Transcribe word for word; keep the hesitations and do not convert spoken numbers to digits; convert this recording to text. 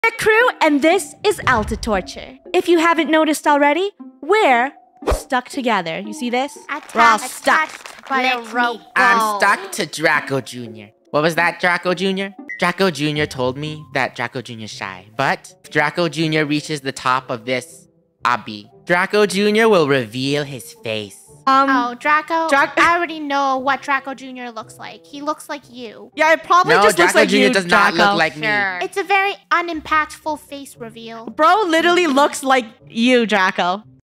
KREW, and this is Altitorture. If you haven't noticed already, we're stuck together. You see this? Attached, We're all stuck by a Let rope. me I'm stuck to Draco Junior What was that, Draco Junior? Draco Junior told me that Draco Junior's shy. But if Draco Junior reaches the top of this obby, Draco Junior will reveal his face. Um, Oh, Draco, Drac- I already know what Draco Junior looks like. He looks like you. yeah, it probably No, just looks Draco like Junior you, does not Draco. look like Sure. It's a very unimpactful face reveal. Bro literally looks like you, Draco.